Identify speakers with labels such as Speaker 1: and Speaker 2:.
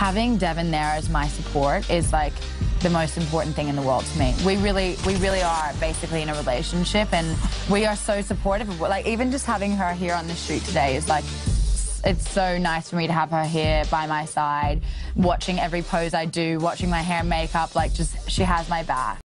Speaker 1: having Devin there as my support is like the most important thing in the world to me. We really are basically in a relationship, and we are so supportive of, like, even just having her here on the shoot today is like, it's so nice for me to have her here by my side, watching every pose I do, watching my hair and makeup, like, just, she has my back.